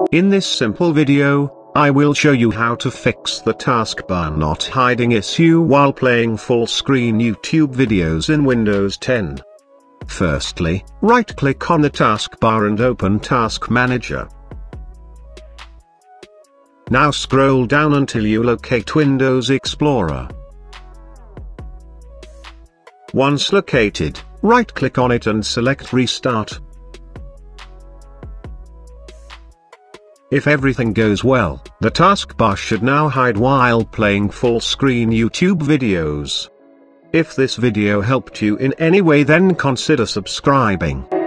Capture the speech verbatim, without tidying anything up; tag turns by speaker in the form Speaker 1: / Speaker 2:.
Speaker 1: In this simple video, I will show you how to fix the taskbar not hiding issue while playing full screen YouTube videos in Windows ten. Firstly, right-click on the taskbar and open Task Manager. Now scroll down until you locate Windows Explorer. Once located, right-click on it and select Restart. If everything goes well, the taskbar should now hide while playing full-screen YouTube videos. If this video helped you in any way, then consider subscribing.